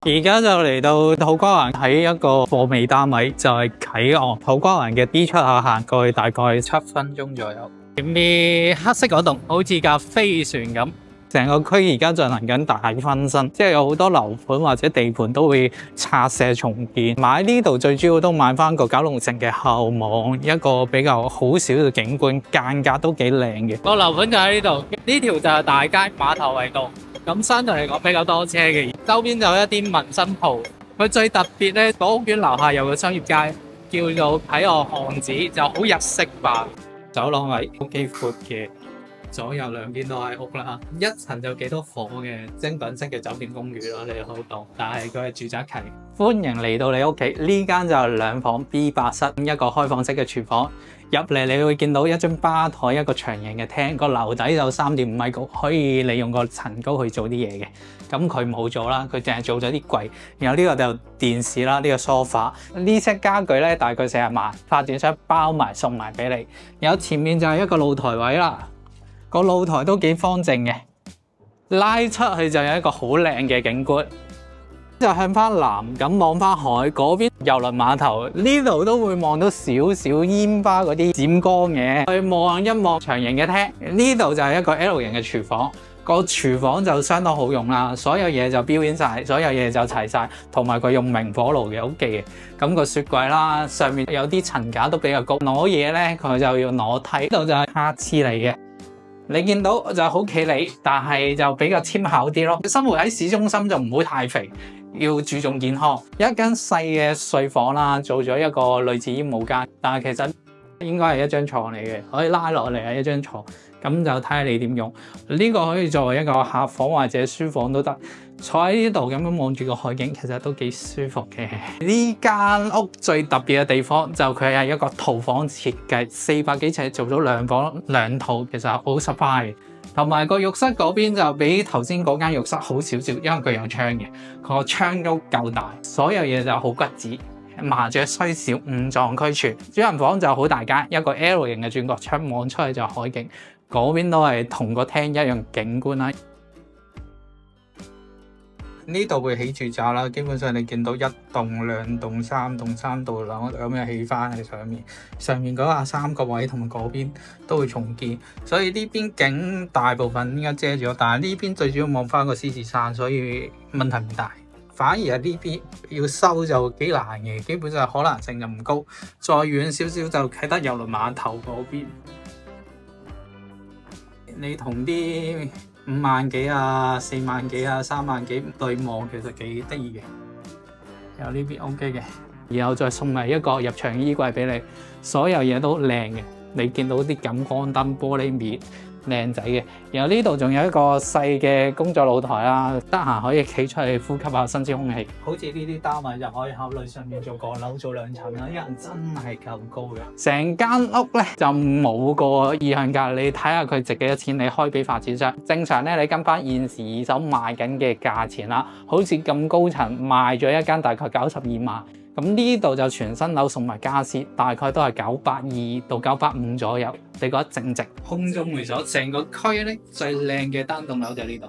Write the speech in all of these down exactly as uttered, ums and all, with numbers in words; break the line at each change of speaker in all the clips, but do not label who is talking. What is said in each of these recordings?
而家就嚟到土瓜灣喺一個貨尾單位，就係啟岸土瓜灣嘅 D 出口行過去大概七分鐘左右。前面黑色嗰棟好似架飛船咁，成個區而家進行緊大翻新，即係有好多樓盤或者地盤都會拆卸重建。買呢度最主要都買翻個九龍城嘅後網，一個比較好少嘅景觀，間隔都幾靚嘅。個樓盤就喺呢度，呢條就係大街碼頭圍道。咁相對嚟講比較多車嘅，周邊就有一啲民生鋪。佢最特別咧，嗰屋苑樓下有個商業街，叫做啟岸巷子，就好日式化。走廊位都幾闊嘅，左右兩邊都係屋啦。一層就幾多房嘅精品式嘅酒店公寓啦，你可以當。但係佢係住宅區。歡迎嚟到你屋企，呢間就係兩房 B 八室，一個開放式嘅廚房。入嚟你會見到一張吧台，一個長形嘅廳，個樓底有三點五米高，可以利用個層高去做啲嘢嘅。咁佢冇做啦，佢淨係做咗啲櫃。然後呢個就電視啦，呢個 sofa，呢些家具咧大概四十萬，發展商包埋送埋俾你。然後前面就係一個露台位啦，個露台都幾方正嘅，拉出去就有一個好靚嘅景觀。就向翻南咁望翻海嗰邊郵輪碼頭，呢度都會望到少少煙花嗰啲閃光嘅。去望一望長形嘅廳，呢度就係一個 L 型嘅廚房。個廚房就相當好用啦，所有嘢就表演晒，所有嘢就齊晒，同埋佢用明火爐嘅，好記嘅。咁個雪櫃啦，上面有啲層架都比較高，攞嘢咧佢就要攞梯。呢度就係下廁嚟嘅。你見到就好企理，但係就比較纖巧啲咯。生活喺市中心就唔好太肥，要注重健康。一間細嘅睡房啦，做咗一個類似衣帽間，但係其實應該係一張床嚟嘅，可以拉落嚟係一張床。咁就睇下你點用。呢、這個可以作為一個客房或者書房都得。坐喺呢度咁樣望住個海景，其實都幾舒服嘅。呢間屋最特別嘅地方就佢係一個套房設計，四百幾尺做咗兩房兩套，其實好 surprise。同埋個浴室嗰邊就比頭先嗰間浴室好少少，因為佢有窗嘅，個窗都夠大，所有嘢就好骨子。麻雀雖小，五臟俱全。主人房就好大間，一個 L 型嘅轉角窗望出去就海景，嗰邊都係同個廳一樣景觀啦。呢度會起住宅啦，基本上你見到一棟、兩棟、三棟、三棟樓咁樣起翻喺上面，上面嗰下三個位同埋嗰邊都會重建，所以呢邊景大部分應該遮咗，但係呢邊最主要望翻個獅子山，所以問題唔大。反而係呢邊要收就幾難嘅，基本上可能性就唔高。再遠少少就啟德郵輪碼頭嗰邊，你同啲五萬幾啊、四萬幾啊、三萬幾對望，其實幾得意嘅。有呢邊 OK 嘅，然後再送埋一個入場衣櫃俾你，所有嘢都靚嘅。你見到啲感光燈、玻璃面。靚仔嘅，然後呢度仲有一個細嘅工作露台啦，得閒可以企出去呼吸下新鮮空氣。好似呢啲單位就可以考慮上面做閣樓做兩層啦，因為真係夠高嘅。成間屋咧就冇個意向價，你睇下佢值幾多錢，你開俾發展商。正常咧，你跟翻現時二手賣緊嘅價錢啦，好似咁高層賣咗一間大概九十二萬。咁呢度就全新樓送埋家私，大概都係九百二到九百五左右。你覺得正值？空中會所成個區咧最靚嘅單棟樓就喺呢度。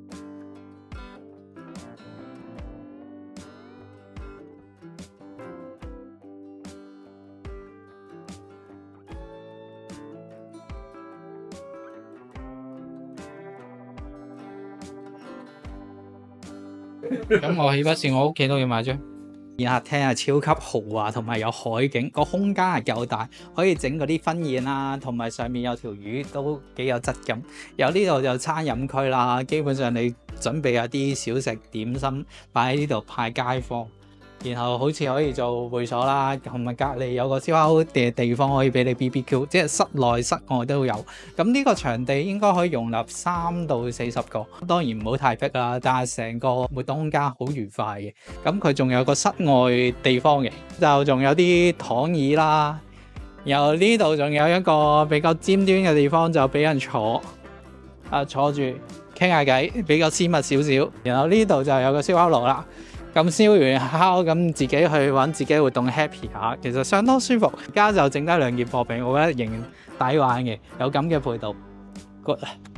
咁我豈不是我屋企都要買張？宴客廳係超級豪華，同埋有海景，個空間係夠大，可以整嗰啲婚宴啦，同埋上面有條魚都幾有質感。有呢度就餐飲區啦，基本上你準備下啲小食點心擺喺呢度派街坊，然後好似可以做會所啦，同埋隔離有個燒烤嘅地方可以俾你 B B Q， 即係室內室外都有。咁呢個場地應該可以容納三到四十個，當然唔好太逼啦，但係成個活動空間好愉快嘅。咁佢仲有個室外地方嘅，就仲有啲躺椅啦，然後呢度仲有一個比較尖端嘅地方就俾人坐，啊坐住傾下偈，比較私密少少。然後呢度就有個燒烤爐啦。咁燒完烤，咁自己去揾自己活動 happy 下，其實相當舒服。而家就剩低兩件貨品，我覺得仍然抵玩嘅，有咁嘅配套。Good。